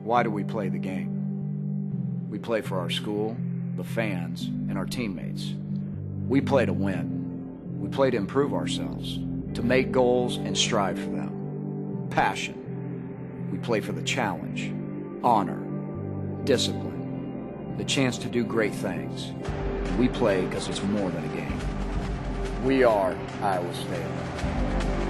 Why do we play the game? We play for our school, the fans, and our teammates. We play to win. We play to improve ourselves, to make goals and strive for them. Passion. We play for the challenge, honor, discipline, the chance to do great things. We play because it's more than a game. We are Iowa State.